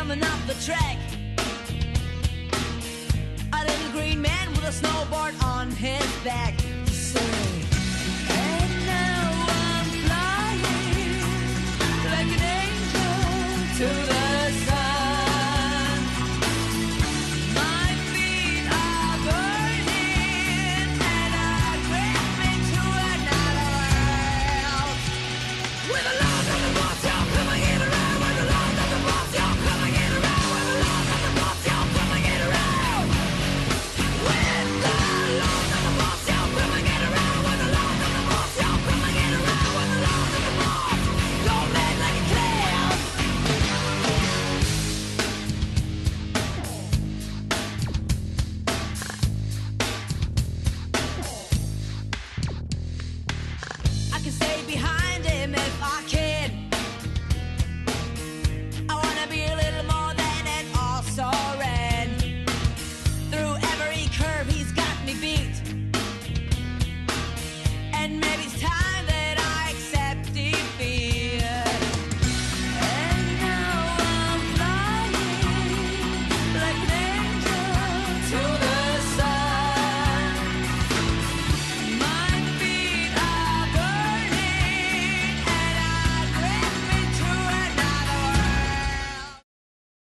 coming up the track. A little green man with a snowboard on his back to say, and now I'm flying like an angel to the